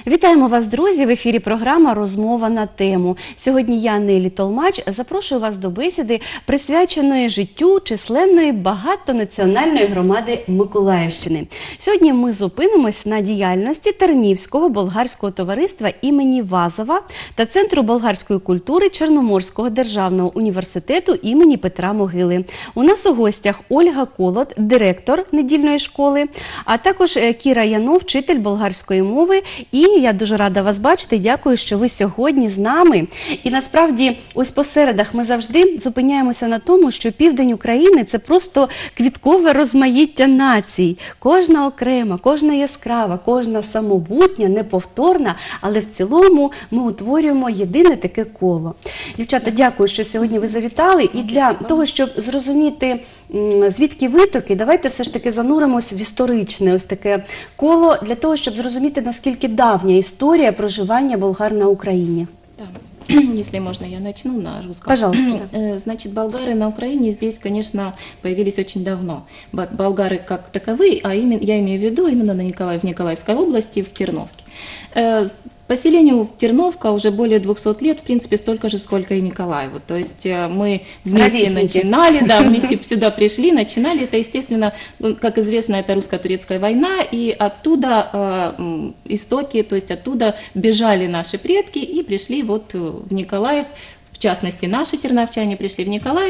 Вітаємо вас, друзі! В ефірі програма «Розмова на тему». Сьогодні я, Нелі Толмач, запрошую вас до бесіди, присвяченої життю численної багатонаціональної громади Миколаївщини. Сьогодні ми зупинимось на діяльності Тернівського болгарського товариства імені Вазова та Центру болгарської культури Чорноморського державного університету імені Петра Могили. У нас у гостях Ольга Колод, директор недільної школи, а також Кіра Янов, вчитель болгарської мови. І я дуже рада вас бачити. Дякую, що ви сьогодні з нами. І насправді, ось по середах ми завжди зупиняємося на тому, що південь України – це просто квіткове розмаїття націй. Кожна окрема, кожна яскрава, кожна самобутня, неповторна, але в цілому ми утворюємо єдине таке коло. Дівчата, дякую, що сьогодні ви завітали. І для того, щоб зрозуміти, звідки витоки, давайте все ж таки зануримось в історичне ось таке коло, для того, щоб зрозуміти, наскільки давня історія проживання болгар на Україні. Если можно, я начну на русском. Пожалуйста. Значит, болгары на Украине здесь, конечно, появились очень давно. Болгары как таковые, а я имею в виду именно в Николаевской области, в Терновке. Поселению Терновка уже более 200 лет, в принципе, столько же, сколько и Николаеву. То есть мы вместе начинали, да, вместе сюда пришли, начинали. Это, естественно, как известно, это русско-турецкая война, и оттуда истоки, то есть оттуда бежали наши предки и пришли вот в Николаев. В частности, наши терновчане пришли в Николаев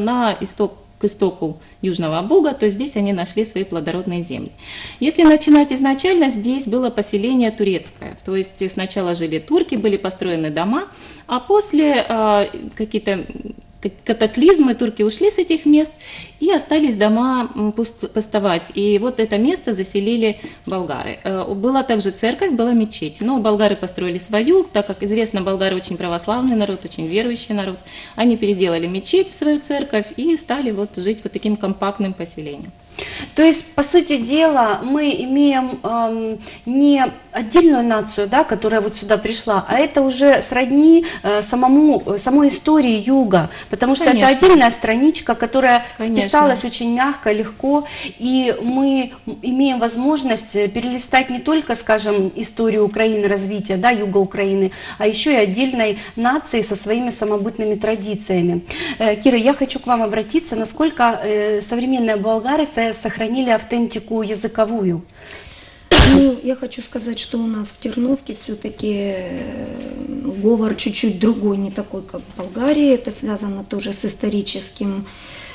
к истоку Южного Буга, то здесь они нашли свои плодородные земли. Если начинать изначально, здесь было поселение турецкое, то есть сначала жили турки, были построены дома, а после какие-то катаклизмы, турки ушли с этих мест, и остались дома пустовать. И вот это место заселили болгары. Была также церковь, была мечеть, но болгары построили свою, так как известно, болгары очень православный народ, очень верующий народ. Они переделали мечеть в свою церковь и стали вот жить вот таким компактным поселением. То есть, по сути дела, мы имеем не отдельную нацию, да, которая вот сюда пришла, а это уже сродни самой истории Юга, потому что это отдельная страничка, которая списалась очень мягко, легко, и мы имеем возможность перелистать не только, скажем, историю Украины, развития, да, Юга Украины, а еще и отдельной нации со своими самобытными традициями. Кира, я хочу к вам обратиться, насколько современные болгары сохранили автентику языковую? Ну, я хочу сказать, что у нас в Терновке все-таки говор чуть-чуть другой, не такой, как в Болгарии. Это связано тоже с историческим,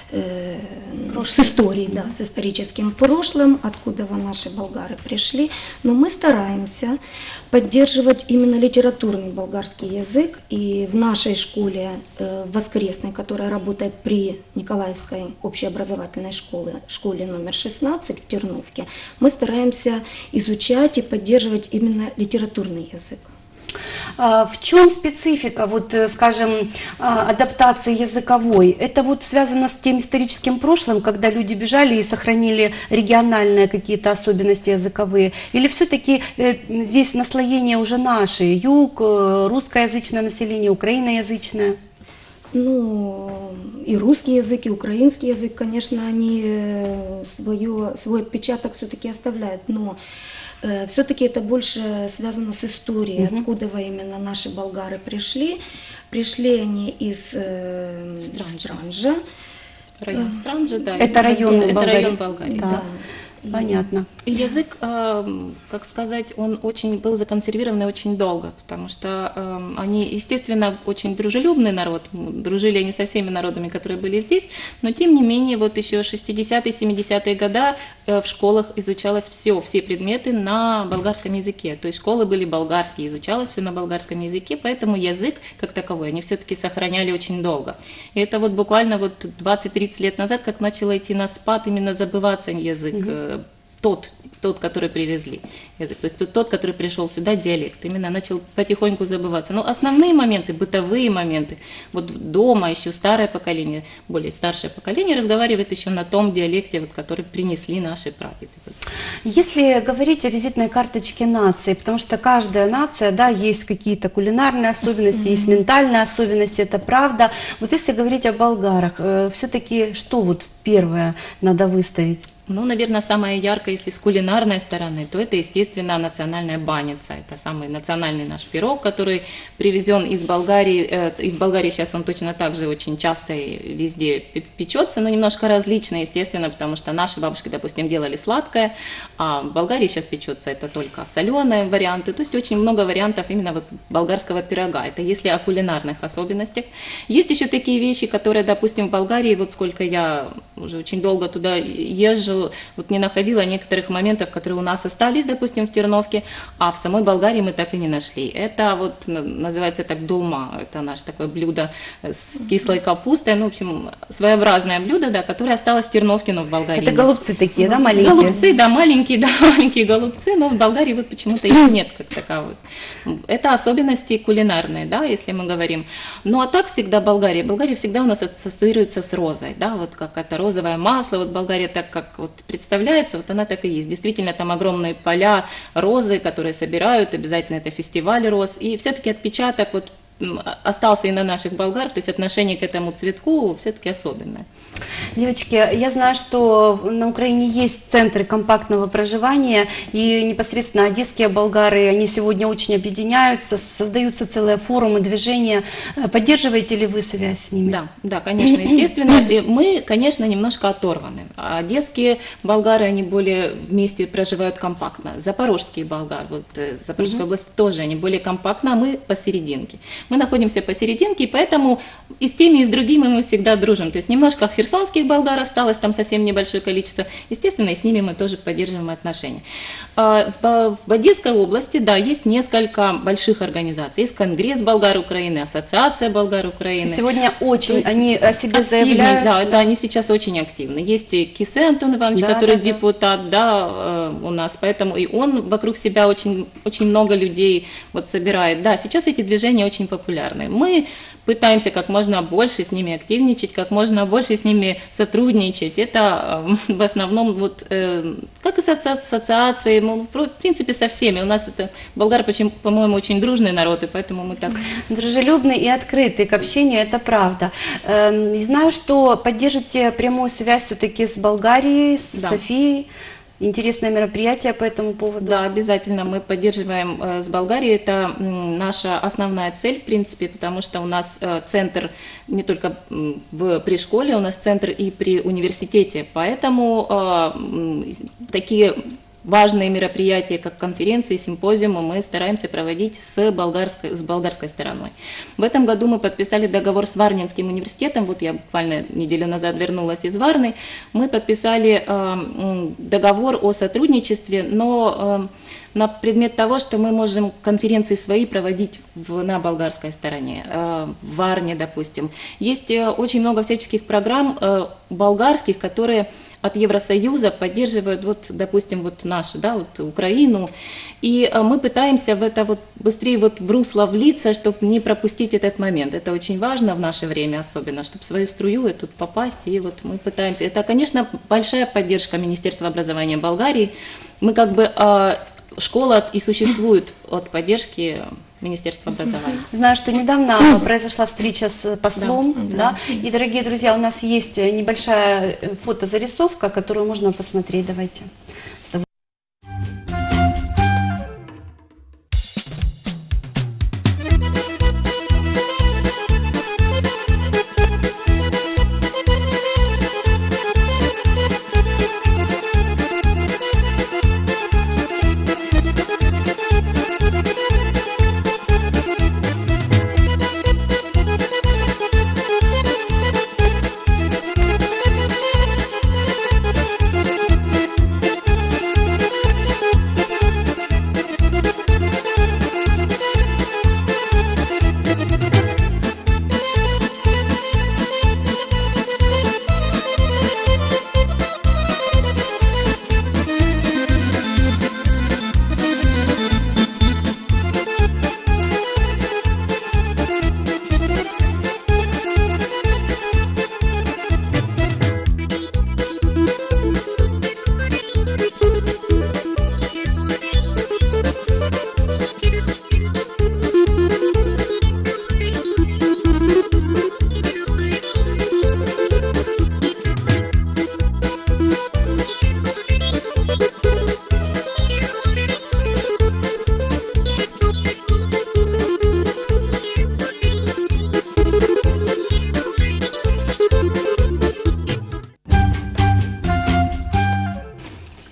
с историей, да, с историческим прошлым, откуда наши болгары пришли. Но мы стараемся поддерживать именно литературный болгарский язык. И в нашей школе воскресной, которая работает при Николаевской общеобразовательной школе номер 16 в Терновке, мы стараемся изучать и поддерживать именно литературный язык. В чем специфика, вот, скажем, адаптации языковой? Это вот связано с тем историческим прошлым, когда люди бежали и сохранили региональные какие-то особенности языковые? Или все-таки здесь наслоение уже наше, юг, русскоязычное население, украиноязычное? Ну, и русский язык, и украинский язык, конечно, они свой отпечаток все-таки оставляют, но все-таки это больше связано с историей, откуда именно наши болгары пришли. Пришли они из Странджа. Район Странджа, да. Это район Болгарии. Да. Понятно. И язык, как сказать, он был законсервированный очень долго, потому что они, естественно, очень дружелюбный народ, дружили они со всеми народами, которые были здесь, но тем не менее, вот еще 60-е, 70-е годы в школах изучалось все предметы на болгарском языке, то есть школы были болгарские, изучалось все на болгарском языке, поэтому язык, как таковой, они все-таки сохраняли очень долго. И это вот буквально вот 20-30 лет назад, как начало идти на спад, именно забываться язык, тот, который привезли язык, то есть тот, который пришел сюда, диалект, именно начал потихоньку забываться. Но основные моменты, бытовые моменты, вот дома еще старое поколение, более старшее поколение разговаривает еще на том диалекте, вот, который принесли наши прадеды. Если говорить о визитной карточке нации, потому что каждая нация, да, есть какие-то кулинарные особенности, есть ментальные особенности, это правда. Вот если говорить о болгарах, все-таки что вот первое надо выставить? Ну, наверное, самое яркое, если с кулинарной стороны, то это, естественно, национальная баница. Это самый национальный наш пирог, который привезен из Болгарии. И в Болгарии сейчас он точно так же очень часто и везде печется, но немножко различно, естественно, потому что наши бабушки, допустим, делали сладкое, а в Болгарии сейчас печется это только соленые варианты. То есть очень много вариантов именно вот болгарского пирога. Это если о кулинарных особенностях. Есть еще такие вещи, которые, допустим, в Болгарии, вот сколько я уже очень долго туда езжу, вот не находила некоторых моментов, которые у нас остались, допустим, в Терновке, а в самой Болгарии мы так и не нашли. Это вот называется так долма, это наше такое блюдо с кислой капустой, ну, в общем, своеобразное блюдо, да, которое осталось в Терновке, но в Болгарии Это нет. голубцы такие, да, маленькие? Голубцы, да, маленькие голубцы, но в Болгарии вот почему-то их нет как таковых. Это особенности кулинарные, да, если мы говорим. Ну, а так всегда Болгария всегда у нас ассоциируется с розой, да, вот как это розовое масло, вот Болгария так как вот представляется, вот она так и есть. Действительно, там огромные поля розы, которые собирают, обязательно это фестиваль роз, и все-таки отпечаток вот остался и на наших болгар, то есть отношение к этому цветку все-таки особенное. Девочки, я знаю, что на Украине есть центры компактного проживания, и непосредственно одесские болгары, они сегодня очень объединяются, создаются целые форумы, движения. Поддерживаете ли вы связь с ними? Да, конечно, естественно. И мы, конечно, немножко оторваны. Одесские болгары, они более вместе проживают компактно. Запорожские болгары, вот Запорожская область тоже, они более компактно, а мы посерединке. Мы находимся посерединке, и поэтому и с теми, и с другими мы всегда дружим. То есть немножко херсонских болгар осталось, там совсем небольшое количество. Естественно, и с ними мы тоже поддерживаем отношения. В Одесской области, да, есть несколько больших организаций. Есть Конгресс болгар Украины, Ассоциация болгар Украины. Сегодня очень они о себе активные, заявляют. да, это они сейчас очень активны. Есть и Кисе Антон Иванович, который депутат, да, у нас, поэтому и он вокруг себя очень, очень много людей вот собирает. Да, сейчас эти движения очень популярны. Мы пытаемся как можно больше с ними активничать, как можно больше с ними сотрудничать. Это в основном вот как и с ассоциацией, в принципе со всеми. У нас это болгар, по-моему, очень дружный народ, и поэтому мы так... Дружелюбный и открытый к общению, это правда. Знаю, что поддержите прямую связь все-таки с Болгарией, с Софией. Интересное мероприятие по этому поводу. Да, обязательно мы поддерживаем с Болгарией. Это наша основная цель, в принципе, потому что у нас центр не только при школе, у нас центр и при университете. Поэтому такие важные мероприятия, как конференции, симпозиумы, мы стараемся проводить с болгарской стороной. В этом году мы подписали договор с Варнинским университетом. Вот я буквально неделю назад вернулась из Варны. Мы подписали договор о сотрудничестве, но на предмет того, что мы можем конференции свои проводить на болгарской стороне, в Варне, допустим. Есть очень много всяческих программ болгарских, которые от Евросоюза поддерживают, вот, допустим, вот нашу, да, вот Украину, и мы пытаемся в это вот быстрее вот в русло влиться, чтобы не пропустить этот момент. Это очень важно в наше время особенно, чтобы в свою струю эту попасть, и вот мы пытаемся. Это, конечно, большая поддержка Министерства образования Болгарии. Мы как бы школа и существует от поддержки Министерства образования. Знаю, что недавно произошла встреча с послом, да. И, дорогие друзья, у нас есть небольшая фотозарисовка, которую можно посмотреть. Давайте.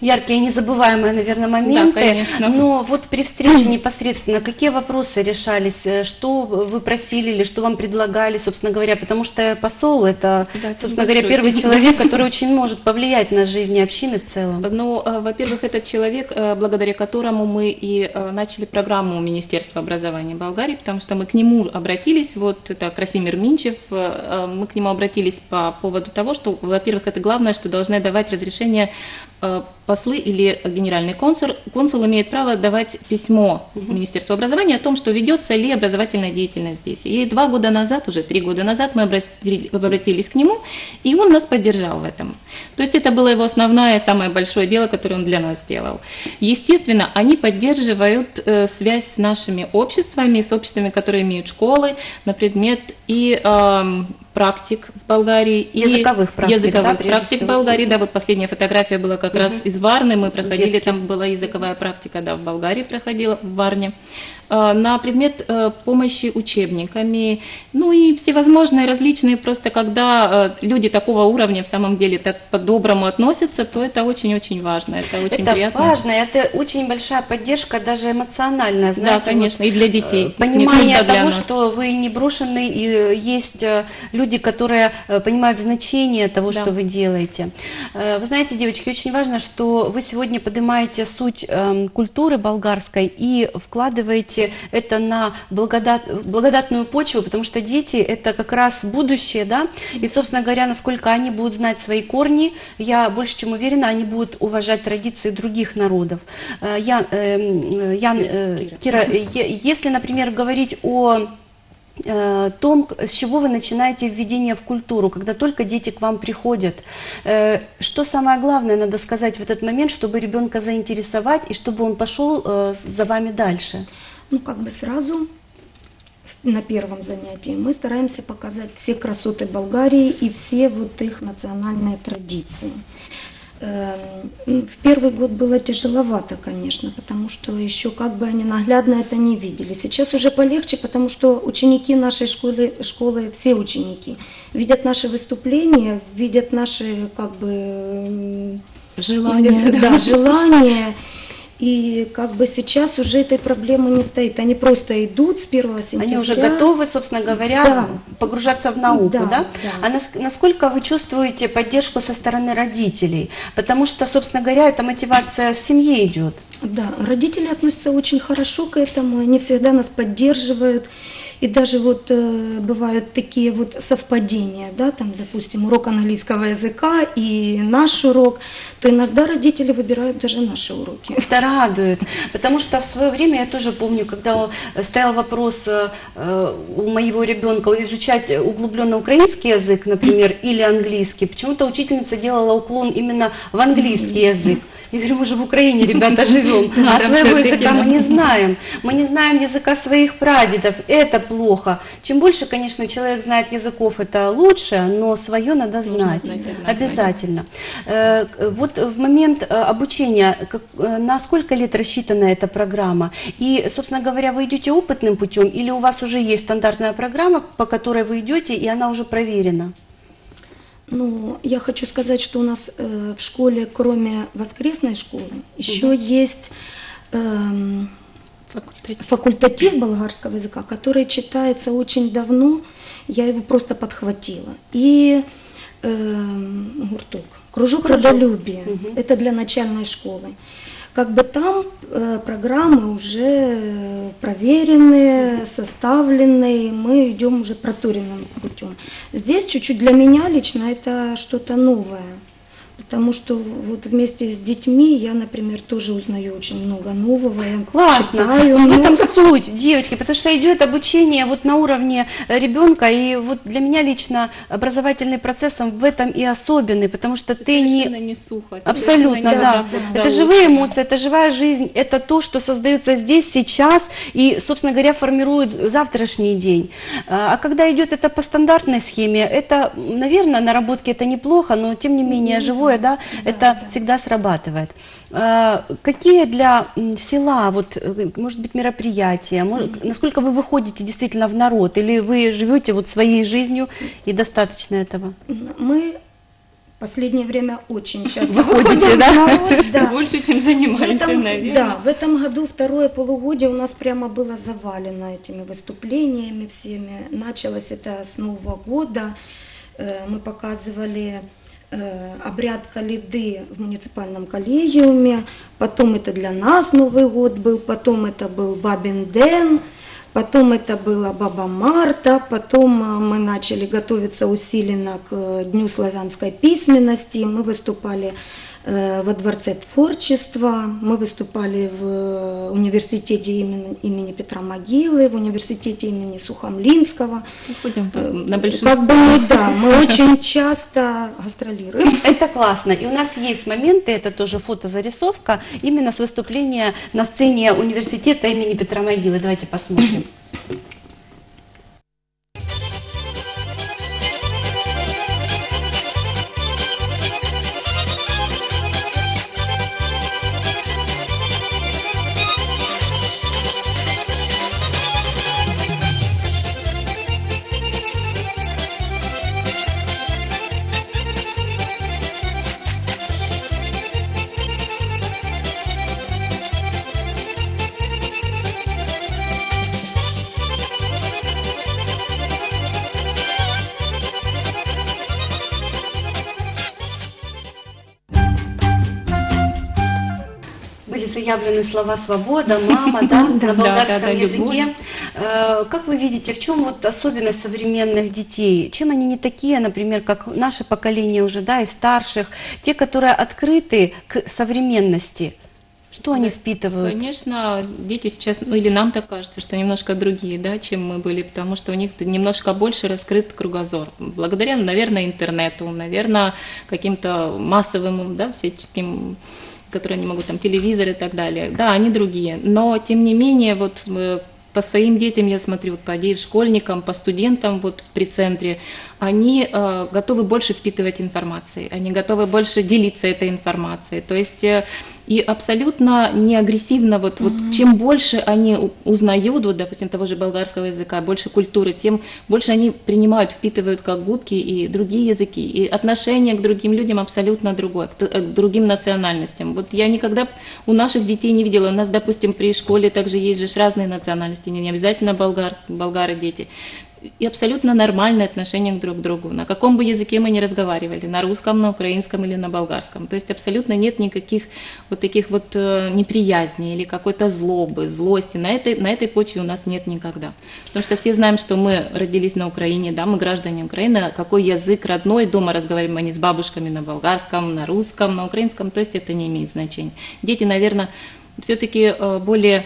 яркие, незабываемые, наверное, моменты. Да, конечно. Но вот при встрече непосредственно какие вопросы решались? Что вы просили или что вам предлагали, собственно говоря? Потому что посол – это, Да, собственно говоря, большой. первый человек, который очень может повлиять на жизнь общины в целом. Ну, во-первых, этот человек, благодаря которому мы и начали программу Министерства образования Болгарии, потому что мы к нему обратились, вот это Красимир Минчев, мы к нему обратились по поводу того, что, во-первых, это главное, что должны давать разрешение послы или генеральный консул имеет право давать письмо Министерству образования о том, что ведется ли образовательная деятельность здесь. И 2 года назад, уже 3 года назад мы обратились к нему, и он нас поддержал в этом. То есть это было его основное, самое большое дело, которое он для нас сделал. Естественно, они поддерживают связь с нашими обществами, с обществами, которые имеют школы на предмет и практик в Болгарии. Языковых практик, да, прежде практик в всего. Болгарии. Да, вот последняя фотография была как раз из Варны, мы проходили, там была языковая практика, да, в Болгарии проходила, в Варне, на предмет помощи учебниками, ну и всевозможные различные, просто когда люди такого уровня в самом деле так по-доброму относятся, то это очень-очень важно, это очень Это приятно. важно, это очень большая поддержка, даже эмоциональная, знаете. Да, конечно, и для детей. Понимание Не только для того, нас. что вы не брошены, и есть люди, которые понимают значение того, Да. что вы делаете. Вы знаете, девочки, очень важно, что вы сегодня поднимаете суть культуры болгарской и вкладываете это на благодатную почву, потому что дети – это как раз будущее, да, и, собственно говоря, насколько они будут знать свои корни, я больше чем уверена, они будут уважать традиции других народов. Кира, если, например, говорить о том, с чего вы начинаете введение в культуру, когда только дети к вам приходят. Что самое главное надо сказать в этот момент, чтобы ребенка заинтересовать и чтобы он пошел за вами дальше? Ну, как бы сразу на первом занятии мы стараемся показать все красоты Болгарии и все вот их национальные традиции. В первый год было тяжеловато, конечно, потому что еще как бы они наглядно это не видели. Сейчас уже полегче, потому что ученики нашей школы, все ученики, видят наши выступления, видят наши как бы Желание. Да, желания. И как бы сейчас уже этой проблемы не стоит. Они просто идут с 1 сентября. Они уже готовы, собственно говоря, Да. погружаться в науку, да? Да, да. А насколько вы чувствуете поддержку со стороны родителей? Потому что, собственно говоря, эта мотивация с семьи идет. Да, родители относятся очень хорошо к этому, они всегда нас поддерживают. И даже вот бывают такие вот совпадения, да, там, допустим, урок английского языка и наш урок, то иногда родители выбирают даже наши уроки. Это радует, потому что в свое время, я тоже помню, когда стоял вопрос у моего ребенка изучать углубленно украинский язык, например, или английский, почему-то учительница делала уклон именно в английский язык. Я говорю, мы же в Украине, ребята, живем, а своего языка мы не знаем. Мы не знаем языка своих прадедов, это плохо. Чем больше, конечно, человек знает языков, это лучше, но свое надо знать. Обязательно. Вот в момент обучения, на сколько лет рассчитана эта программа? И, собственно говоря, вы идете опытным путем или у вас уже есть стандартная программа, по которой вы идете, и она уже проверена? Ну, я хочу сказать, что у нас в школе, кроме воскресной школы, еще есть факультатив болгарского языка, который читается очень давно, я его просто подхватила. И кружок родолюбия, это для начальной школы. Как бы там программы уже проверенные, составленные, мы идем уже проторенным путем. Здесь чуть-чуть для меня лично это что-то новое. Потому что вот вместе с детьми я, например, тоже узнаю очень много нового. Я Классно. читаю. Вот в этом суть, девочки, потому что идет обучение вот на уровне ребенка, и вот для меня лично образовательный процесс он в этом и особенный, потому что ты Совершенно не сухо. это Абсолютно, совершенно да. не Это живые эмоции, это живая жизнь, это то, что создается здесь, сейчас и, собственно говоря, формирует завтрашний день. А когда идет это по стандартной схеме, это, наверное, наработки это неплохо, но тем не менее живое, да, это всегда срабатывает. Какие для села, вот, может быть, мероприятия, насколько вы выходите действительно в народ, или вы живете вот своей жизнью и достаточно этого? Мы В последнее время очень часто Выходите, выходим да? в народ, да. Больше, чем В занимаемся, этом, наверное. да, в этом году второе полугодие у нас прямо было завалено этими выступлениями всеми. Началось это с Нового года. Мы показывали обряд Калиды в муниципальном коллегиуме. Потом это для нас Новый год был, потом это был Бабин Ден. Потом это была Баба Марта, потом мы начали готовиться усиленно к Дню славянской письменности. Мы выступали во Дворце творчества, мы выступали в университете имени Петра Могилы, в университете имени Сухомлинского. Ходим на большую Как бы мы, да, мы очень часто гастролируем. Это классно. И у нас есть моменты, это тоже фотозарисовка, именно с выступления на сцене университета имени Петра Могилы. Давайте посмотрим. Были заявлены слова «свобода», «мама», да, на болгарском да, языке. Как вы видите, в чем вот особенность современных детей? Чем они не такие, например, как наше поколение уже, да, и старших, те, которые открыты к современности? Что они впитывают? Конечно, дети сейчас, ну или нам так кажется, что немножко другие, да, чем мы были, потому что у них немножко больше раскрыт кругозор. Благодаря, наверное, интернету, наверное, каким-то массовым, да, всяческим, которые они могут, там, телевизор и так далее. Да, они другие, но, тем не менее, вот по своим детям я смотрю, вот, по школьникам, по студентам вот при центре, они готовы больше впитывать информации, они готовы больше делиться этой информацией. То есть и абсолютно не агрессивно, вот чем больше они узнают, вот, допустим, того же болгарского языка, больше культуры, тем больше они принимают, впитывают как губки и другие языки, и отношение к другим людям абсолютно другое, к другим национальностям. Вот я никогда у наших детей не видела, у нас, допустим, при школе также есть же разные национальности, не обязательно болгары дети. И абсолютно нормальное отношение друг к другу. На каком бы языке мы ни разговаривали, на русском, на украинском или на болгарском. То есть абсолютно нет никаких вот таких вот неприязней или какой-то злобы, злости. На этой почве у нас нет никогда. Потому что все знаем, что мы родились на Украине, да, мы граждане Украины. Какой язык родной, дома разговариваем они с бабушками на болгарском, на русском, на украинском. То есть это не имеет значения. Дети, наверное, все-таки более...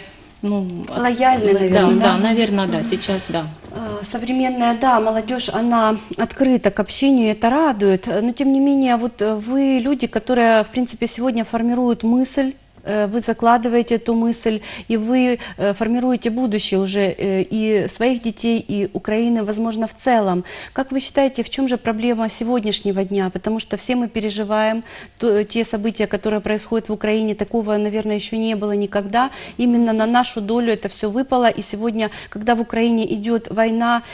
Лояльны, наверное, да, наверное, да, сейчас да. Современная, да, молодежь, она открыта к общению, это радует, но тем не менее, вот вы люди, которые, в принципе, сегодня формируют мысль, вы закладываете эту мысль, и вы формируете будущее уже и своих детей, и Украины, возможно, в целом. Как вы считаете, в чем же проблема сегодняшнего дня? Потому что все мы переживаем те события, которые происходят в Украине, такого, наверное, еще не было никогда. Именно на нашу долю это все выпало, и сегодня, когда в Украине идет война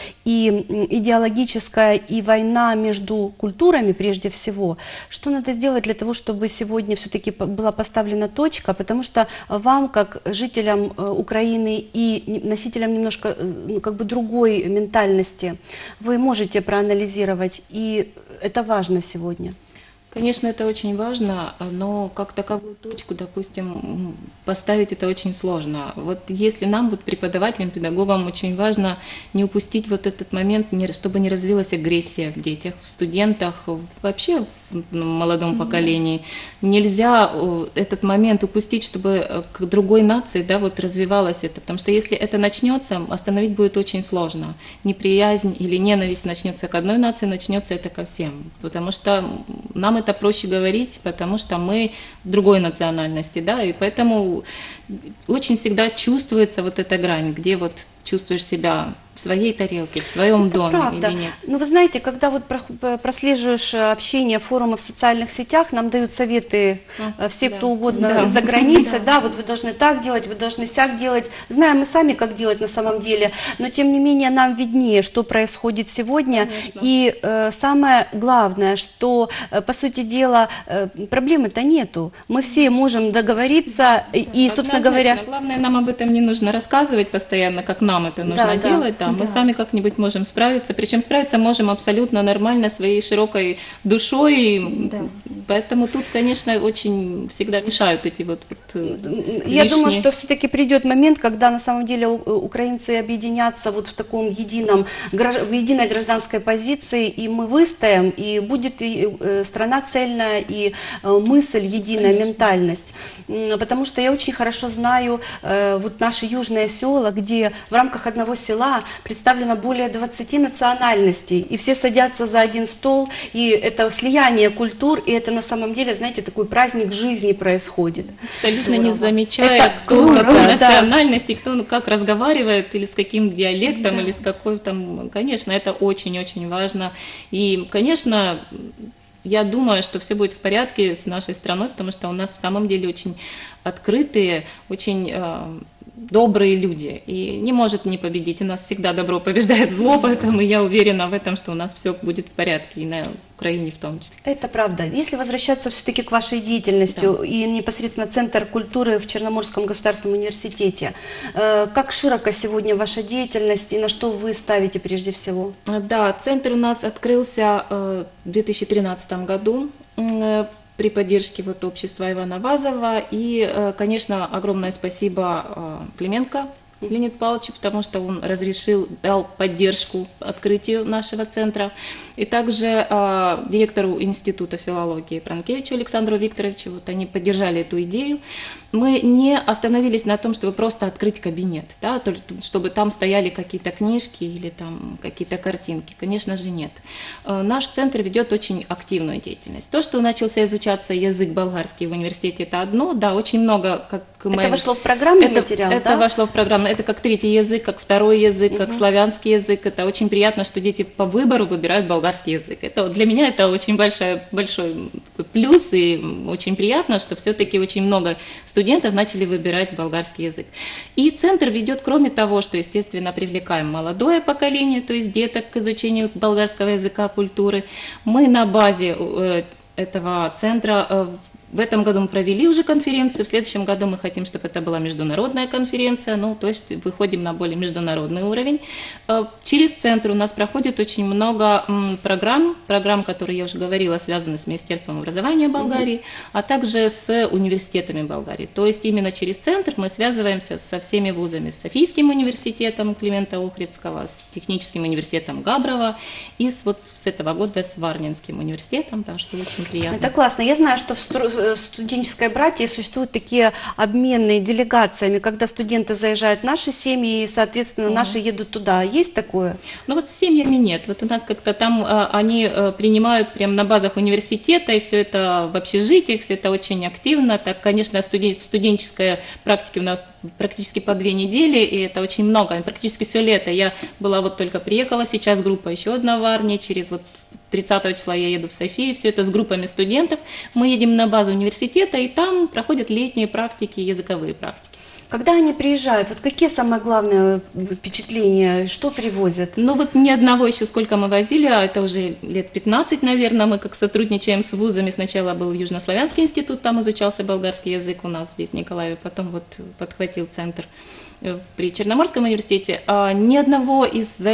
и идеологическая, и война между культурами, прежде всего, что надо сделать для того, чтобы сегодня все-таки была поставлена точка, потому что вам, как жителям Украины и носителям немножко как бы другой ментальности, вы можете проанализировать, и это важно сегодня. Конечно, это очень важно, но как таковую точку, допустим, поставить это очень сложно. Вот если нам, вот преподавателям, педагогам, очень важно не упустить вот этот момент, чтобы не развилась агрессия в детях, в студентах, вообще в молодом поколении. Нельзя этот момент упустить, чтобы к другой нации, да, вот развивалось это, потому что если это начнется, остановить будет очень сложно. Неприязнь или ненависть начнется к одной нации, начнется это ко всем, потому что нам это проще говорить, потому что мы другой национальности, да, и поэтому очень всегда чувствуется вот эта грань, где вот чувствуешь себя в своей тарелке, в своем доме Правда. или нет. Но вы знаете, когда вот прослеживаешь общение, форумы в социальных сетях, нам дают советы все, да. кто угодно Да. за границей, да, вот вы должны так делать, вы должны сяк делать. Знаем мы сами, как делать на самом деле, но тем не менее нам виднее, что происходит сегодня. Конечно. И самое главное, что, по сути дела, проблемы-то нету. Мы все можем договориться и, собственно говоря... Однозначно. Главное, нам об этом не нужно рассказывать постоянно, как нам это нужно Да, да. делать. Да. Мы сами как-нибудь можем справиться. Причем справиться можем абсолютно нормально, своей широкой душой. Да. Поэтому тут, конечно, очень всегда мешают эти вот Я думаю, лишние- что все-таки придет момент, когда на самом деле украинцы объединятся вот в таком в единой гражданской позиции, и мы выстоим, и будет и страна цельная, и мысль единая, ментальность. Потому что я очень хорошо знаю вот наши южные села, где в рамках одного села представлено более 20 национальностей, и все садятся за один стол, и это слияние культур, и это на самом деле, знаете, такой праздник жизни происходит. абсолютно не Здорово. замечая, Это кто здорово, какой да. национальности, кто как разговаривает, или с каким диалектом, или с какой там, конечно, это очень-очень важно. И, конечно, я думаю, что все будет в порядке с нашей страной, потому что у нас в самом деле очень открытые, очень добрые люди, и не может не победить. У нас всегда добро побеждает зло, поэтому я уверена в этом, что у нас все будет в порядке, и на Украине в том числе. Это правда. Если возвращаться все-таки к вашей деятельности и непосредственно Центр культуры в Черноморском государственном университете, как широко сегодня ваша деятельность и на что вы ставите прежде всего? Да, центр у нас открылся в 2013 году при поддержке вот общества Ивана Вазова. И, конечно, огромное спасибо Клименко Леониду Павловичу, потому что он дал поддержку открытию нашего центра. И также директору Института филологии Пранкевичу Александру Викторовичу, вот они поддержали эту идею. Мы не остановились на том, чтобы просто открыть кабинет, да, чтобы там стояли какие-то книжки или там какие-то картинки. Конечно же, нет. Наш центр ведет очень активную деятельность. То, что начался изучаться язык болгарский в университете, это одно, да, очень много, как мы... Это вошло в программный материал, это да? вошло в программный, это как третий язык, как второй язык, как славянский язык. Это очень приятно, что дети по выбору выбирают болгарский язык. Это, для меня это очень большой плюс, и очень приятно, что все-таки очень много студентов начали выбирать болгарский язык. И центр ведет, кроме того, что, естественно, привлекаем молодое поколение, то есть деток к изучению болгарского языка, культуры. Мы на базе этого центра в этом году мы провели уже конференцию, в следующем году мы хотим, чтобы это была международная конференция, ну, то есть выходим на более международный уровень. Через центр у нас проходит очень много программ, которые, я уже говорила, связаны с Министерством образования Болгарии, а также с университетами Болгарии. То есть именно через центр мы связываемся со всеми вузами, с Софийским университетом Климента Охридского, с Техническим университетом Габрова и с этого года с Варнинским университетом, да, что очень приятно. Это классно. Я знаю, что в студенческой братье существуют такие обменные делегациями, когда студенты заезжают в наши семьи, и, соответственно, наши едут туда. Есть такое? Ну вот с семьями нет. Вот у нас как-то там они принимают прямо на базах университета, и все это в общежитиях, все это очень активно. Так, конечно, в студенческой практике у нас практически по 2 недели, и это очень много, практически все лето. Я была вот только приехала, сейчас группа еще одна в Варне, через вот 30 числа я еду в Софию, все это с группами студентов. Мы едем на базу университета, и там проходят летние практики, языковые практики. Когда они приезжают, вот какие самые главные впечатления, что привозят? Ну вот ни одного еще сколько мы возили, а это уже лет 15, наверное, мы как сотрудничаем с вузами. Сначала был Южнославянский институт, там изучался болгарский язык у нас здесь в Николаеве, потом вот подхватил центр при Черноморском университете. А ни одного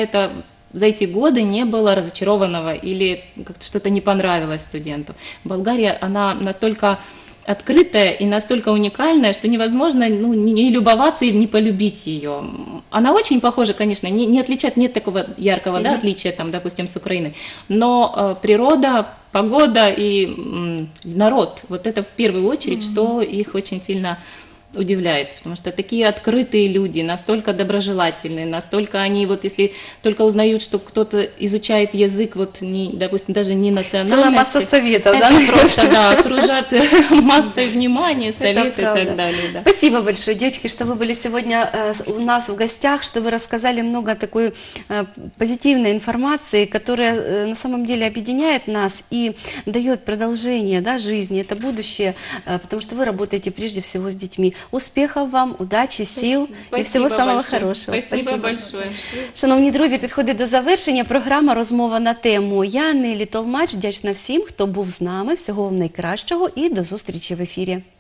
за эти годы не было разочарованного или как-то что-то не понравилось студенту. Болгария, она настолько открытая и настолько уникальная, что невозможно не любоваться или не полюбить ее. Она очень похожа, конечно, не отличать, нет такого яркого отличия, там, допустим, с Украиной, но природа, погода и народ, вот это в первую очередь, что их очень сильно удивляет, потому что такие открытые люди, настолько доброжелательные, настолько они, вот если только узнают, что кто-то изучает язык, вот, не, допустим, даже не национальности. Целая масса советов, да? Это просто, да, окружат массой внимания, советы и правда. так далее. Да. Спасибо большое, девочки, что вы были сегодня у нас в гостях, что вы рассказали много такой позитивной информации, которая на самом деле объединяет нас и дает продолжение, да, жизни, это будущее, потому что вы работаете прежде всего с детьми. Успехов вам, удачі, сил і всього самого хорошого. Спасибо большое. Шановні друзі, підходить до завершення програма «Розмова на тему». Я, Нелі Толмач, вдячна всім, хто був з нами. Всього вам найкращого і до зустрічі в ефірі.